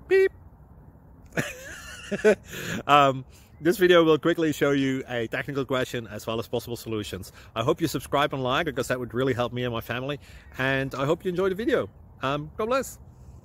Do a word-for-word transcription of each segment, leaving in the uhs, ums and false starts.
Beep. um, this video will quickly show you a technical question as well as possible solutions. I hope you subscribe and like, because that would really help me and my family. And I hope you enjoy the video. Um, God bless.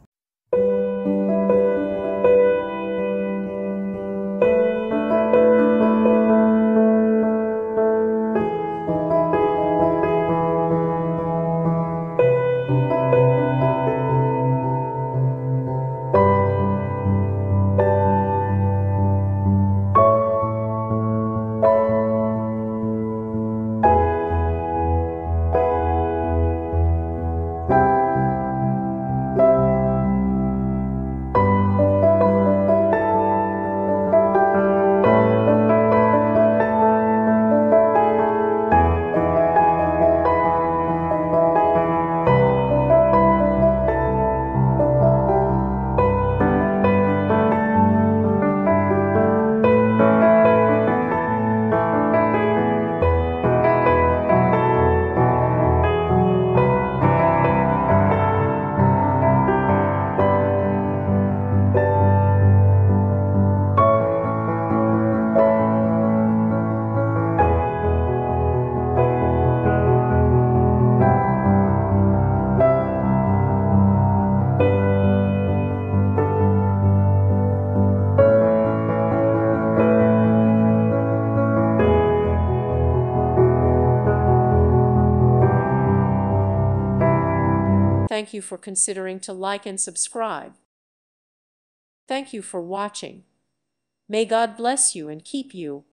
Thank you for considering to like and subscribe. Thank you for watching. May God bless you and keep you.